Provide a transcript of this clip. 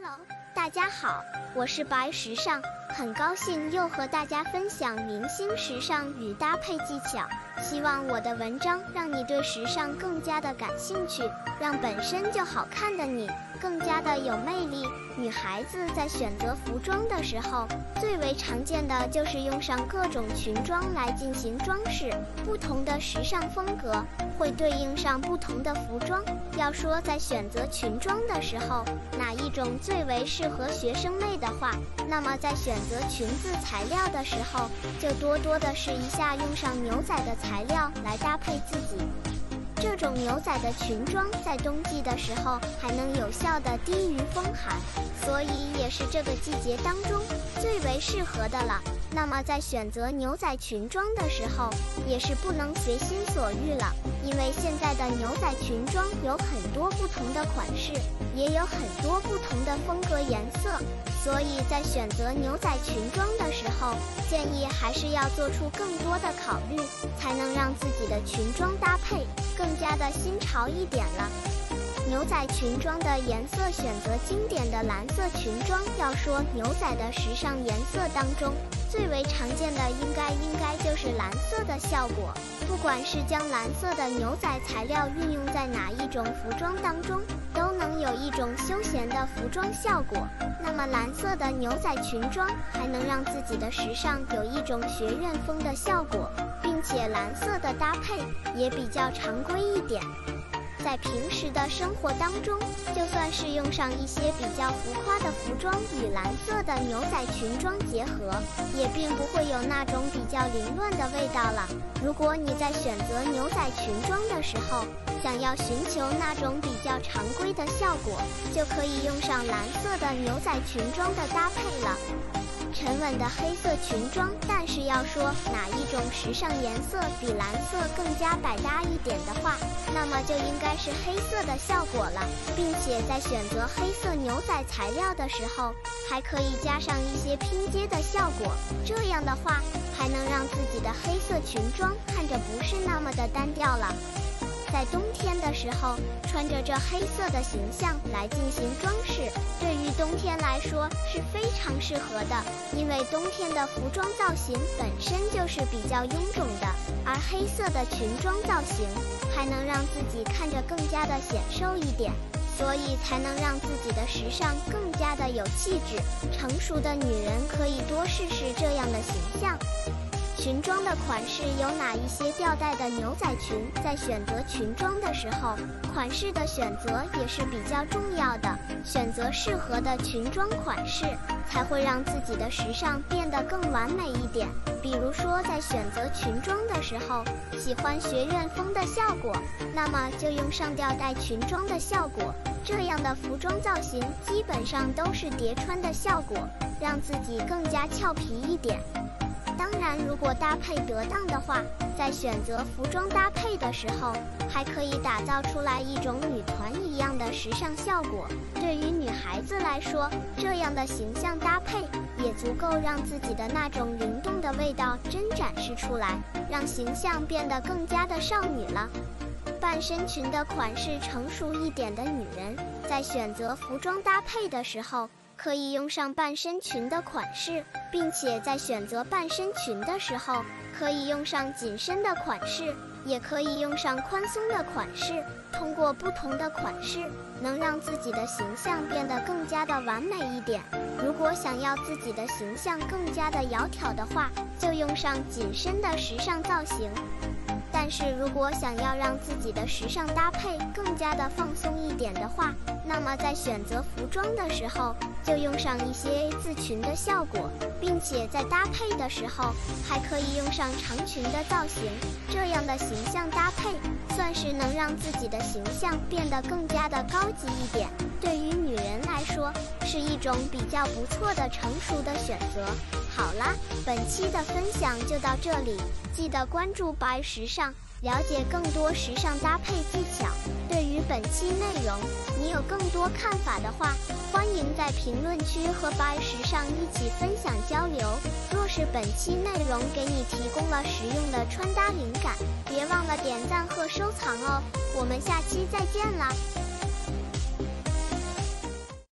大家好，我是白时尚，很高兴又和大家分享明星时尚与搭配技巧。希望我的文章让你对时尚更加的感兴趣，让本身就好看的你更加的有魅力。女孩子在选择服装的时候，最为常见的就是用上各种裙装来进行装饰，不同的时尚风格会对应上不同的服装。要说在选择裙装的时候，哪一种最为适合学生妹的话，那么在选择裙子材料的时候，就多的试一下用上牛仔的材料来搭配自己。这种牛仔的裙装在冬季的时候还能有效的抵御风寒，所以也是这个季节当中最为适合的了。那么在选择牛仔裙装的时候，也是不能随心所欲了，因为现在的牛仔裙装有很多不同的款式，也有很多不同的风格颜色，所以在选择牛仔裙装的时候，建议还是要做出更多的考虑，才能让自己的裙装搭配更加的新潮一点了。牛仔裙装的颜色选择经典的蓝色裙装。要说牛仔的时尚颜色当中，最为常见的应该就是蓝色的效果。不管是将蓝色的牛仔材料运用在哪一种服装当中，都能有一种休闲的服装效果。那么蓝色的牛仔裙装还能让自己的时尚有一种学院风的效果，并且蓝色的搭配也比较常规一点。在平时的生活当中，就算是用上一些比较浮夸的服装与蓝色的牛仔裙装结合，也并不会有那种比较凌乱的味道了。如果你在选择牛仔裙装的时候，想要寻求那种比较常规的效果，就可以用上蓝色的牛仔裙装的搭配了。沉稳的黑色裙装，但是要说哪一种时尚颜色比蓝色更加百搭一点的话，那么就应该是黑色的效果了，并且在选择黑色牛仔材料的时候，还可以加上一些拼接的效果，这样的话还能让自己的黑色裙装看着不是那么的单调了。在冬天的时候，穿着这黑色的形象来进行装饰，对于冬天来说是非常适合的，因为冬天的服装造型本身就是比较臃肿的，而黑色的裙装造型还能让自己看着更加的显瘦一点，所以才能让自己的时尚更加的有气质。成熟的女人可以多试试这样的形象。裙装的款式有哪一些？吊带的牛仔裙，在选择裙装的时候，款式的选择也是比较重要的，选择适合的裙装款式，才会让自己的时尚变得更完美一点。比如说在选择裙装的时候，喜欢学院风的效果，那么就用上吊带裙装的效果，这样的服装造型基本上都是叠穿的效果，让自己更加俏皮一点。当然，如果搭配得当的话，在选择服装搭配的时候，还可以打造出来一种女团一样的时尚效果。对于女孩子来说，这样的形象搭配也足够让自己的那种灵动的味道真展示出来，让形象变得更加的少女了。半身裙的款式，成熟一点的女人在选择服装搭配的时候，可以用上半身裙的款式，并且在选择半身裙的时候，可以用上紧身的款式，也可以用上宽松的款式。通过不同的款式，能让自己的形象变得更加的完美一点。如果想要自己的形象更加的窈窕的话，就用上紧身的时尚造型。但是如果想要让自己的时尚搭配更加的放松一点的话，那么在选择服装的时候，就用上一些 A 字裙的效果，并且在搭配的时候还可以用上长裙的造型，这样的形象搭配算是能让自己的形象变得更加的高级一点，对于女人来说是一种比较不错的成熟的选择。好啦，本期的分享就到这里，记得关注白时尚，了解更多时尚搭配技巧。对于本期内容，你有更多看法的话，欢迎在评论区和白时尚一起分享交流。若是本期内容给你提供了实用的穿搭灵感，别忘了点赞和收藏哦。我们下期再见啦！